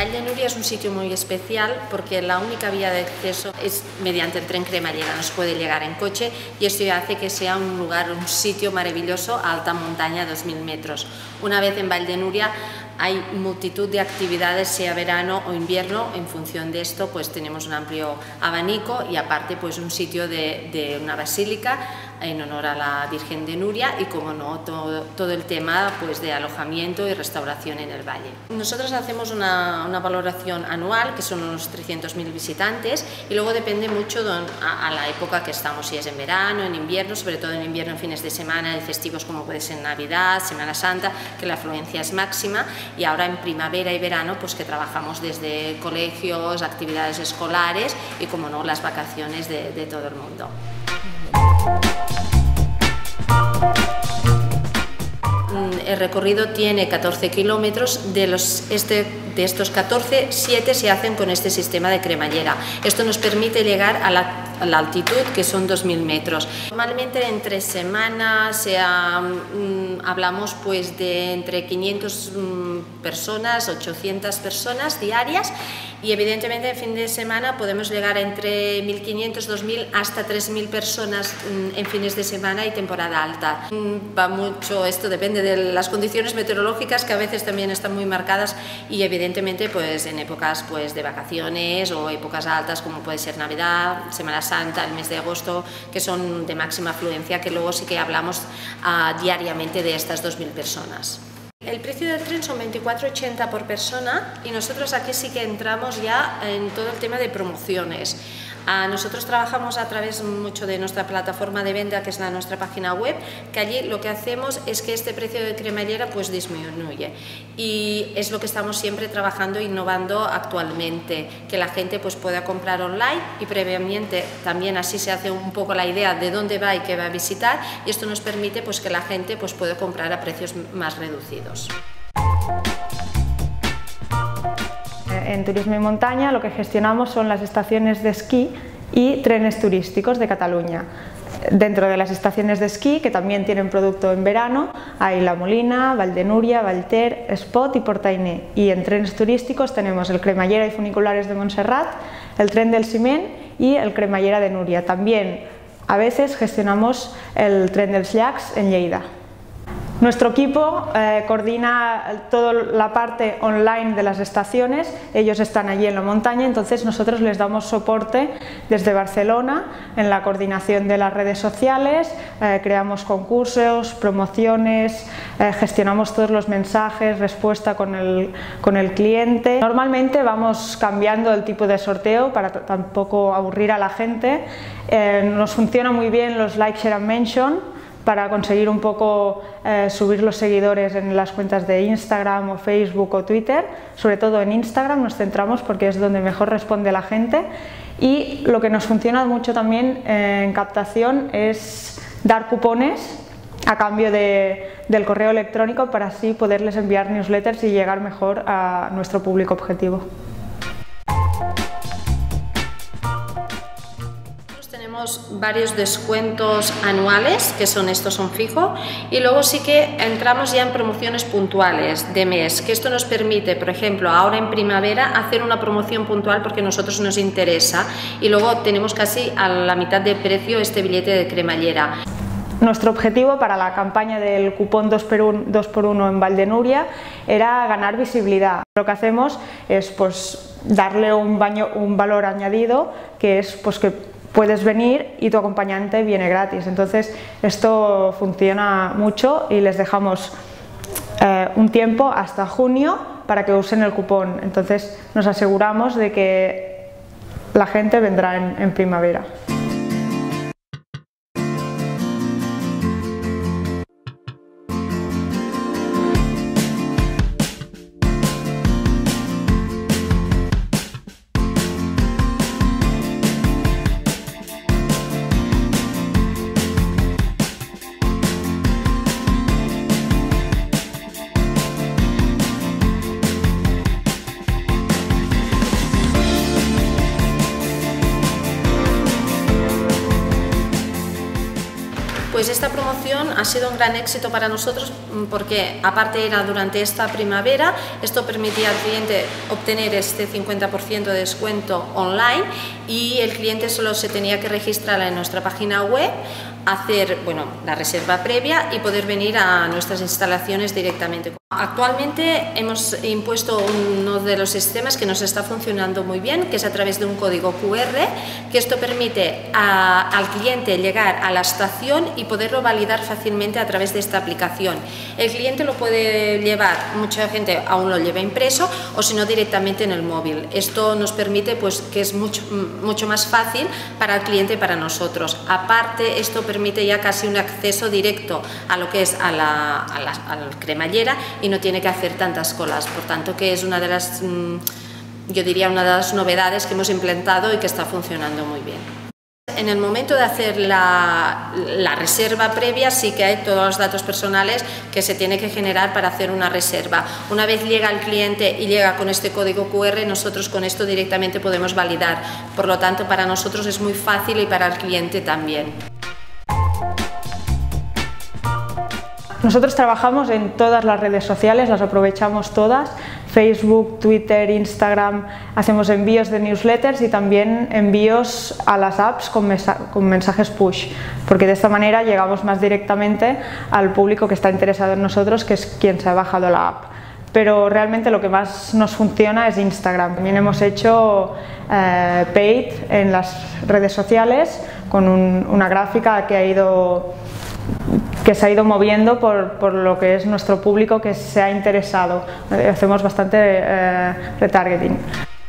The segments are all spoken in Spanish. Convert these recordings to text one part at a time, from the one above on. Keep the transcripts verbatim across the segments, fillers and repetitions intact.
Vall de Núria es un sitio muy especial porque la única vía de acceso es mediante el tren cremallera, no se puede llegar en coche y esto hace que sea un lugar, un sitio maravilloso a alta montaña, dos mil metros. Una vez en Vall de Núria hay multitud de actividades, sea verano o invierno, en función de esto pues tenemos un amplio abanico y aparte pues un sitio de, de una basílica en honor a la Virgen de Núria y como no todo, todo el tema pues de alojamiento y restauración en el valle. Nosotros hacemos una, una valoración anual que son unos trescientos mil visitantes y luego depende mucho de, a, a la época que estamos, si es en verano, en invierno, sobre todo en invierno en fines de semana, de festivos como puede ser Navidad, Semana Santa, que la afluencia es máxima y ahora en primavera y verano pues que trabajamos desde colegios, actividades escolares y como no las vacaciones de, de todo el mundo. El recorrido tiene catorce kilómetros, de, los, este, de estos catorce, siete se hacen con este sistema de cremallera. Esto nos permite llegar a la, a la altitud que son dos mil metros. Normalmente entre semanas sea, um, hablamos pues de entre quinientas um, personas, ochocientas personas diarias y evidentemente en fin de semana podemos llegar a entre mil quinientas, dos mil hasta tres mil personas um, en fines de semana y temporada alta. Um, va mucho, esto depende de las condiciones meteorológicas que a veces también están muy marcadas y evidentemente pues en épocas pues de vacaciones o épocas altas como puede ser Navidad, Semana Santa, el mes de agosto que son de máxima afluencia que luego sí que hablamos uh, diariamente de estas dos mil personas. El precio del tren son veinticuatro ochenta por persona y nosotros aquí sí que entramos ya en todo el tema de promociones. Uh, nosotros trabajamos a través mucho de nuestra plataforma de venta, que es la nuestra página web, que allí lo que hacemos es que este precio de cremallera pues disminuye y es lo que estamos siempre trabajando, innovando actualmente, que la gente pues pueda comprar online y previamente también así se hace un poco la idea de dónde va y qué va a visitar y esto nos permite pues que la gente pues pueda comprar a precios más reducidos. En Turismo y Montaña lo que gestionamos son las estaciones de esquí y trenes turísticos de Cataluña. Dentro de las estaciones de esquí, que también tienen producto en verano, hay La Molina, Vall de Núria, Vallter, Espot y Portainé. Y en trenes turísticos tenemos el Cremallera y Funiculares de Montserrat, el Tren del Ciment y el Cremallera de Núria. También a veces gestionamos el Tren dels Llacs en Lleida. Nuestro equipo eh, coordina toda la parte online de las estaciones, ellos están allí en la montaña, entonces nosotros les damos soporte desde Barcelona en la coordinación de las redes sociales, eh, creamos concursos, promociones, eh, gestionamos todos los mensajes, respuesta con el, con el cliente. Normalmente vamos cambiando el tipo de sorteo para tampoco aburrir a la gente, eh, nos funciona muy bien los like, share and mention, para conseguir un poco eh, subir los seguidores en las cuentas de Instagram o Facebook o Twitter. Sobre todo en Instagram nos centramos porque es donde mejor responde la gente y lo que nos funciona mucho también eh, en captación es dar cupones a cambio de, del correo electrónico para así poderles enviar newsletters y llegar mejor a nuestro público objetivo. Tenemos varios descuentos anuales, que son estos son fijo, y luego sí que entramos ya en promociones puntuales de mes, que esto nos permite, por ejemplo, ahora en primavera hacer una promoción puntual porque a nosotros nos interesa y luego tenemos casi a la mitad de precio este billete de cremallera. Nuestro objetivo para la campaña del cupón dos por uno en Vall de Núria era ganar visibilidad. Lo que hacemos es pues, darle un, baño, un valor añadido, que es pues, que puedes venir y tu acompañante viene gratis. Entonces esto funciona mucho y les dejamos eh, un tiempo hasta junio para que usen el cupón. Entonces nos aseguramos de que la gente vendrá en, en primavera. Pues esta promoción ha sido un gran éxito para nosotros porque aparte era durante esta primavera, esto permitía al cliente obtener este cincuenta por ciento de descuento online y el cliente solo se tenía que registrar en nuestra página web, hacer bueno, la reserva previa y poder venir a nuestras instalaciones directamente. Actualmente hemos impuesto uno de los sistemas que nos está funcionando muy bien, que es a través de un código cu erre, que esto permite a, al cliente llegar a la estación y poderlo validar fácilmente a través de esta aplicación. El cliente lo puede llevar, mucha gente aún lo lleva impreso o si no directamente en el móvil. Esto nos permite pues, que es mucho, mucho más fácil para el cliente y para nosotros. Aparte, esto permite ya casi un acceso directo a lo que es a la, a la, a la cremallera y no tiene que hacer tantas colas, por tanto que es una de las, yo diría una de las novedades que hemos implementado y que está funcionando muy bien. En el momento de hacer la, la reserva previa sí que hay todos los datos personales que se tiene que generar para hacer una reserva. Una vez llega el cliente y llega con este código cu erre, nosotros con esto directamente podemos validar, por lo tanto para nosotros es muy fácil y para el cliente también. Nosotros trabajamos en todas las redes sociales, las aprovechamos todas, Facebook, Twitter, Instagram, hacemos envíos de newsletters y también envíos a las apps con, con mensajes push, porque de esta manera llegamos más directamente al público que está interesado en nosotros, que es quien se ha bajado la app. Pero realmente lo que más nos funciona es Instagram. También hemos hecho eh, paid en las redes sociales con un, una gráfica que ha ido que se ha ido moviendo por, por lo que es nuestro público que se ha interesado. Hacemos bastante eh, retargeting.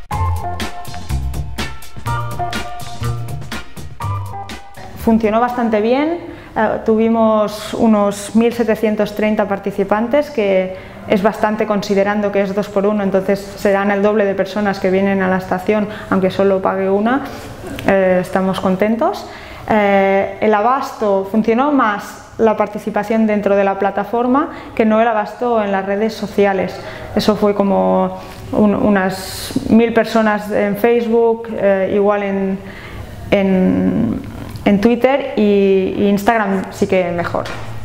Funcionó bastante bien, eh, tuvimos unos mil setecientos treinta participantes, que es bastante considerando que es dos por uno, entonces serán el doble de personas que vienen a la estación, aunque solo pague una, eh, estamos contentos. Eh, el abasto funcionó más la participación dentro de la plataforma que no el abasto en las redes sociales. Eso fue como un, unas mil personas en Facebook, eh, igual en, en, en Twitter y, y Instagram sí que mejor.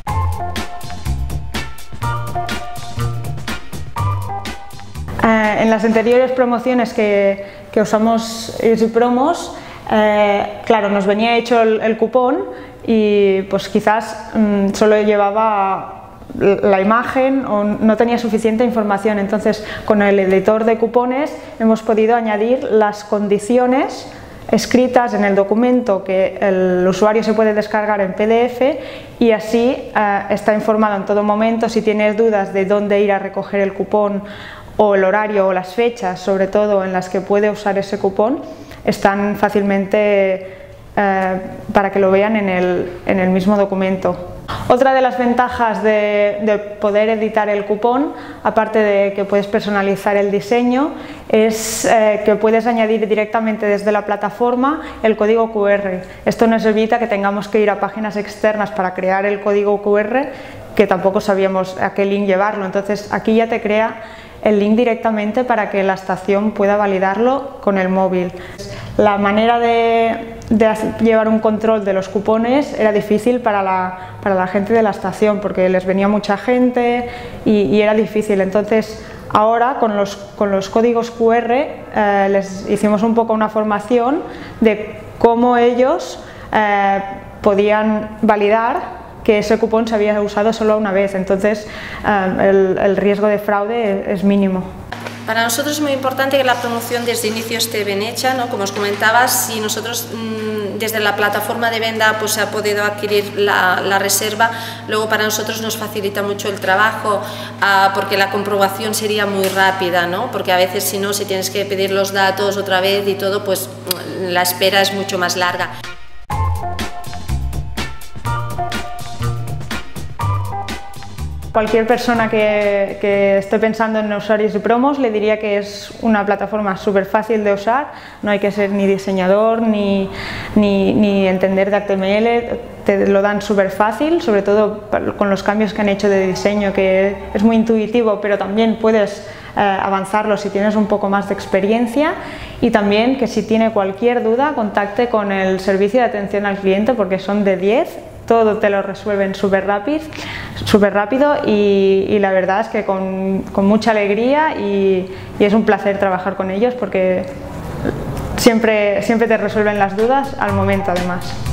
Eh, en las anteriores promociones que, que usamos Easy Promos, eh, claro, nos venía hecho el, el cupón y pues quizás mmm, solo llevaba la imagen o no tenía suficiente información, entonces con el editor de cupones hemos podido añadir las condiciones escritas en el documento que el usuario se puede descargar en pe de efe y así eh, está informado en todo momento. Si tienes dudas de dónde ir a recoger el cupón o el horario o las fechas, sobre todo en las que puede usar ese cupón, están fácilmente Eh, para que lo vean en el, en el mismo documento. Otra de las ventajas de, de poder editar el cupón, aparte de que puedes personalizar el diseño, es eh, que puedes añadir directamente desde la plataforma el código cu erre. Esto nos evita que tengamos que ir a páginas externas para crear el código cu erre, que tampoco sabíamos a qué link llevarlo. Entonces aquí ya te crea el link directamente para que la estación pueda validarlo con el móvil. La manera de, de llevar un control de los cupones era difícil para la, para la gente de la estación, porque les venía mucha gente y, y era difícil. Entonces ahora con los, con los códigos cu erre eh, les hicimos un poco una formación de cómo ellos eh, podían validar que ese cupón se había usado solo una vez, entonces eh, el, el riesgo de fraude es, es mínimo. Para nosotros es muy importante que la promoción desde inicio esté bien hecha, ¿no? Como os comentaba, si nosotros mmm, desde la plataforma de venta pues, se ha podido adquirir la, la reserva, luego para nosotros nos facilita mucho el trabajo uh, porque la comprobación sería muy rápida, ¿no? Porque a veces si no, si tienes que pedir los datos otra vez y todo, pues la espera es mucho más larga. Cualquier persona que, que esté pensando en usar Easy Promos le diría que es una plataforma súper fácil de usar, no hay que ser ni diseñador ni, ni, ni entender de hache eme ele, te lo dan súper fácil, sobre todo con los cambios que han hecho de diseño, que es muy intuitivo, pero también puedes eh, avanzarlo si tienes un poco más de experiencia, y también que si tiene cualquier duda contacte con el servicio de atención al cliente, porque son de diez todo te lo resuelven súper rápido, súper rápido y, y la verdad es que con, con mucha alegría y, y es un placer trabajar con ellos porque siempre, siempre te resuelven las dudas al momento además.